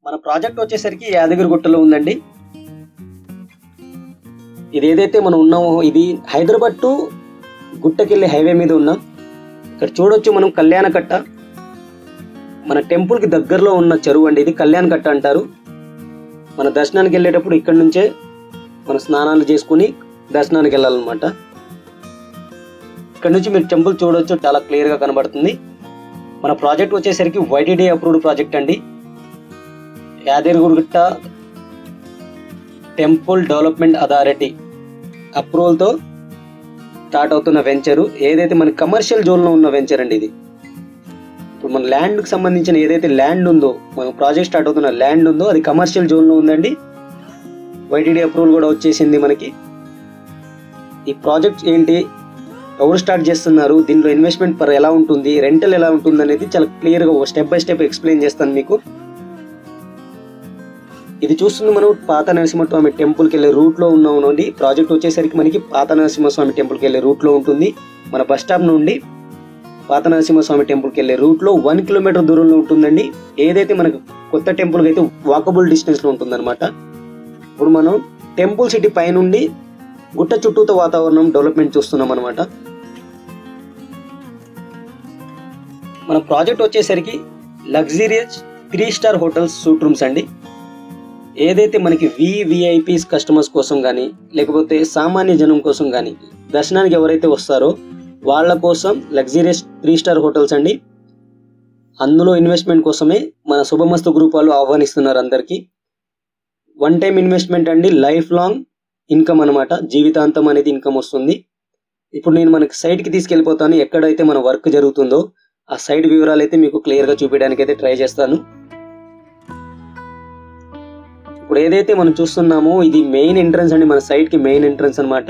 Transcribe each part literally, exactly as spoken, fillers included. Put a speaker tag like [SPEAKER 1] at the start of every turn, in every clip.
[SPEAKER 1] మన ప్రాజెక్ట్ వచ్చేసరికి యాదగిరిగుట్టలో ఉందండి. ఇది ఏదైతే మనం ఉన్నామో ఇది హైదరాబాద్ టు గుట్టకెళ్ళే హైవే మీద ఉన్నాం. ఇక్కడ చూడొచ్చు మనం కళ్యాణకట్ట, మన టెంపుల్ కి దగ్గరలో ఉన్న చెరువు అండి. ఇది కళ్యాణకట్ట అంటారు. మన దర్శనానికి వెళ్ళేటప్పుడు ఇక్కడ నుంచే మన స్నానాలు చేసుకుని దర్శనానికి వెళ్ళాలన్నమాట. ఇక్కడ నుంచి మీరు టెంపుల్ చూడొచ్చు, చాలా క్లియర్ గా కనబడుతుంది. మన ప్రాజెక్ట్ వచ్చేసరికి వైటీడీ అప్రూవ్డ్ ప్రాజెక్ట్ అండి. యాదగిరిగుట్ట టెంపుల్ డెవలప్మెంట్ అథారిటీ అప్రూవల్తో స్టార్ట్ అవుతున్న వెంచరు, ఏదైతే మన కమర్షియల్ జోన్లో ఉన్న వెంచర్ అండి ఇది. ఇప్పుడు మన ల్యాండ్కి సంబంధించిన ఏదైతే ల్యాండ్ ఉందో, మన ప్రాజెక్ట్ స్టార్ట్ అవుతున్న ల్యాండ్ ఉందో అది కమర్షియల్ జోన్లో ఉందండి. వైటీడీ అప్రూవల్ కూడా వచ్చేసింది మనకి. ఈ ప్రాజెక్ట్ ఏంటి, ఎవరు స్టార్ట్ చేస్తున్నారు, దీనిలో ఇన్వెస్ట్మెంట్ పర్ ఎలా ఉంటుంది, రెంటల్ ఎలా ఉంటుంది అనేది చాలా క్లియర్గా స్టెప్ బై స్టెప్ ఎక్స్ప్లెయిన్ చేస్తాను మీకు. ఇది చూస్తుంది మనం పాత నరసింహస్వామి టెంపుల్కి వెళ్ళే రూట్లో ఉన్నామండి. ప్రాజెక్ట్ వచ్చేసరికి మనకి పాత నరసింహస్వామి టెంపుల్కి వెళ్ళే రూట్లో ఉంటుంది. మన బస్ స్టాప్ నుండి పాత నరసింహస్వామి టెంపుల్కి వెళ్ళే రూట్లో వన్ కిలోమీటర్ దూరంలో ఉంటుందండి. ఏదైతే మనకు కొత్త టెంపుల్కి అయితే వాకబుల్ డిస్టెన్స్లో ఉంటుందన్నమాట. ఇప్పుడు మనం టెంపుల్ సిటీ పైనుండి గుట్ట చుట్టూతో వాతావరణం డెవలప్మెంట్ చూస్తున్నాం అనమాట. మన ప్రాజెక్ట్ వచ్చేసరికి luxurious three star hotels suite rooms అండి. ఏదైతే మనకి వివిఐపీస్ కస్టమర్స్ కోసం కానీ లేకపోతే సామాన్య జనం కోసం కానీ దర్శనానికి ఎవరైతే వస్తారో వాళ్ళ కోసం లగ్జరియస్ త్రీ స్టార్ హోటల్స్ అండి. అందులో ఇన్వెస్ట్మెంట్ కోసమే మన శుభమస్తు గ్రూప్ వాళ్ళు ఆహ్వానిస్తున్నారు అందరికీ. వన్ టైం ఇన్వెస్ట్మెంట్ అండి, లైఫ్ లాంగ్ ఇన్కమ్ అనమాట, జీవితాంతం అనేది ఇన్కమ్ వస్తుంది. ఇప్పుడు నేను మనకి సైట్కి తీసుకెళ్ళిపోతాను, ఎక్కడైతే మన వర్క్ జరుగుతుందో ఆ సైట్ వివరాలు అయితే మీకు క్లియర్గా చూపించడానికి అయితే ట్రై చేస్తాను. ఇప్పుడు ఏదైతే మనం చూస్తున్నామో ఇది మెయిన్ ఎంట్రన్స్ అండి, మన సైట్ కి మెయిన్ ఎంట్రన్స్ అనమాట.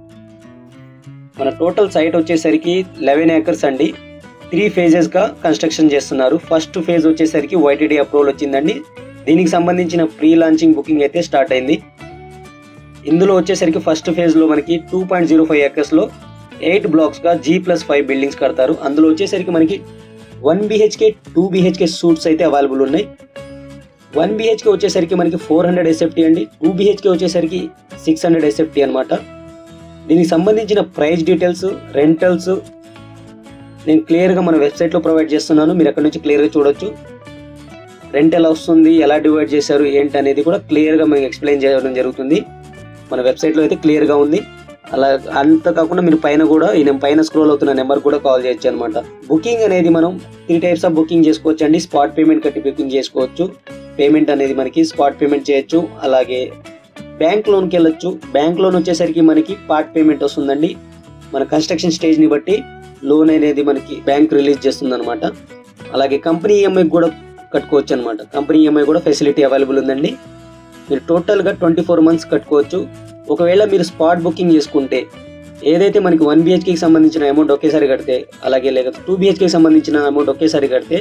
[SPEAKER 1] మన టోటల్ సైట్ వచ్చేసరికి లెవెన్ ఏకర్స్ అండి. త్రీ ఫేజెస్ గా కన్స్ట్రక్షన్ చేస్తున్నారు. ఫస్ట్ ఫేజ్ వచ్చేసరికి వైటీడీ అప్రూవల్ వచ్చిందండి. దీనికి సంబంధించిన ప్రీ లాంచింగ్ బుకింగ్ అయితే స్టార్ట్ అయింది. ఇందులో వచ్చేసరికి ఫస్ట్ ఫేజ్ లో మనకి two point zero five acres లో ఎయిట్ బ్లాక్స్ గా జీ ప్లస్ ఫైవ్ బిల్డింగ్స్ కడతారు. అందులో వచ్చేసరికి మనకి one BHK two BHK suites అయితే అవైలబుల్ ఉన్నాయి. వన్ బిహెచ్కే వచ్చేసరికి మనకి ఫోర్ హండ్రెడ్ ఎస్ఎఫ్టీ అండి, టూ బిహెచ్కే వచ్చేసరికి సిక్స్ హండ్రెడ్ ఎస్ఎఫ్టీ అనమాట. దీనికి సంబంధించిన ప్రైస్ డీటెయిల్స్, రెంటల్స్ నేను క్లియర్గా మన వెబ్సైట్లో ప్రొవైడ్ చేస్తున్నాను. మీరు అక్కడ నుంచి క్లియర్గా చూడొచ్చు. రెంట్ ఎలా వస్తుంది, ఎలా డివైడ్ చేశారు ఏంటి అనేది కూడా క్లియర్గా మేము ఎక్స్ప్లెయిన్ చేయడం జరుగుతుంది. మన వెబ్సైట్లో అయితే క్లియర్గా ఉంది. అలా అంత కాకుండా మీరు పైన కూడా ఈ నేను పైన స్క్రోల్ అవుతున్న నెంబర్ కూడా కాల్ చేయొచ్చు అనమాట. బుకింగ్ అనేది మనం త్రీ టైప్స్ ఆఫ్ బుకింగ్ చేసుకోవచ్చు అండి. స్పాట్ పేమెంట్ కట్టి బుకింగ్ చేసుకోవచ్చు. పేమెంట్ అనేది మనకి స్పాట్ పేమెంట్ చేయొచ్చు. అలాగే బ్యాంక్ లోన్కి వెళ్ళొచ్చు. బ్యాంక్ లోన్ వచ్చేసరికి మనకి పార్ట్ పేమెంట్ వస్తుందండి. మన కన్స్ట్రక్షన్ స్టేజ్ని బట్టి లోన్ అనేది మనకి బ్యాంక్ రిలీజ్ చేస్తుంది అనమాట. అలాగే కంపెనీ ఈఎంఐ కూడా కట్టుకోవచ్చు అనమాట. కంపెనీ ఈఎంఐ కూడా ఫెసిలిటీ అవైలబుల్ ఉందండి. మీరు టోటల్గా ట్వంటీ ఫోర్ మంత్స్ కట్టుకోవచ్చు. ఒకవేళ మీరు స్పాట్ బుకింగ్ చేసుకుంటే ఏదైతే మనకి వన్ బిహెచ్కేకి సంబంధించిన అమౌంట్ ఒకేసారి కడితే, అలాగే లేకపోతే టూ బిహెచ్కేకి సంబంధించిన అమౌంట్ ఒకేసారి కడితే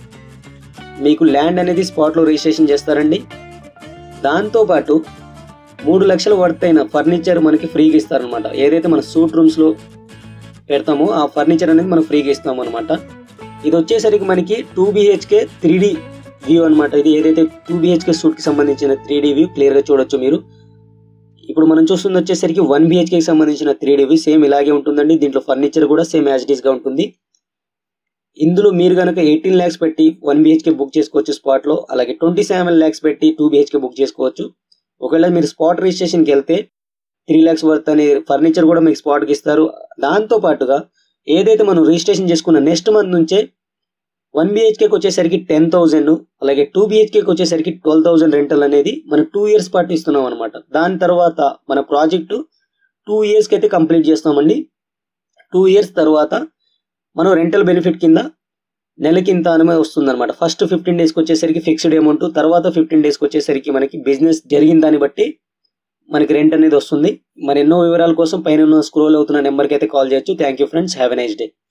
[SPEAKER 1] మీకు ల్యాండ్ అనేది స్పాట్లో రిజిస్ట్రేషన్ చేస్తారండి. దాంతోపాటు మూడు లక్షల వర్త్ అయిన ఫర్నిచర్ మనకి ఫ్రీగా ఇస్తారనమాట. ఏదైతే మన సూట్ రూమ్స్లో పెడతామో ఆ ఫర్నిచర్ అనేది మనం ఫ్రీగా ఇస్తాము అనమాట. ఇది వచ్చేసరికి మనకి two BHK three D view అనమాట. ఇది ఏదైతే టూ బిహెచ్కే సూట్కి సంబంధించిన త్రీ డి వ్యూ క్లియర్గా చూడొచ్చు మీరు. ఇప్పుడు మనం చూస్తుంది వచ్చేసరికి వన్ బిహెచ్కేకి సంబంధించిన త్రీ డి వ్యూ సేమ్ ఇలాగే ఉంటుందండి. దీంట్లో ఫర్నిచర్ కూడా సేమ్ యాజ్ ఇట్ ఈస్గా ఉంటుంది. ఇందులో మీరు కనుక ఎయిటీన్ ల్యాక్స్ పెట్టి వన్ బిహెచ్కే బుక్ చేసుకోవచ్చు స్పాట్లో. అలాగే ట్వంటీ సెవెన్ ల్యాక్స్ పెట్టి టూ బిహెచ్కే బుక్ చేసుకోవచ్చు. ఒకవేళ మీరు స్పాట్ రిజిస్ట్రేషన్కి వెళ్తే త్రీ ల్యాక్స్ వర్త్ అనే ఫర్నిచర్ కూడా మీకు స్పాట్కి ఇస్తారు. దాంతో పాటుగా ఏదైతే మనం రిజిస్ట్రేషన్ చేసుకున్న నెక్స్ట్ మంత్ నుంచే వన్ బిహెచ్కేకి వచ్చేసరికి టెన్ థౌజండ్ అలాగే టూ బిహెచ్కేకి వచ్చేసరికి ట్వెల్వ్ థౌజండ్ రెంటల్ అనేది మనం టూ ఇయర్స్ పాటు ఇస్తున్నాం అనమాట. దాని తర్వాత మన ప్రాజెక్టు టూ ఇయర్స్కి అయితే కంప్లీట్ చేస్తామండి. టూ ఇయర్స్ తర్వాత మనం రెంటల్ బెనిఫిట్ కింద నెలకి ఇంత అనేది వస్తుంది అనమాట. ఫస్ట్ ఫిఫ్టీన్ డేస్కి వచ్చేసరికి ఫిక్స్డ్ అమౌంట్, తర్వాత ఫిఫ్టీన్ డేస్కి వచ్చేసరికి మనకి బిజినెస్ జరిగిన దాన్ని బట్టి మనకి రెంట్ అనేది వస్తుంది. మరి ఎన్నో వివరాల కోసం పైన స్క్రోల్ అవుతున్న నెంబర్కి అయితే కాల్ చేయొచ్చు. Thank you friends, have a nice day.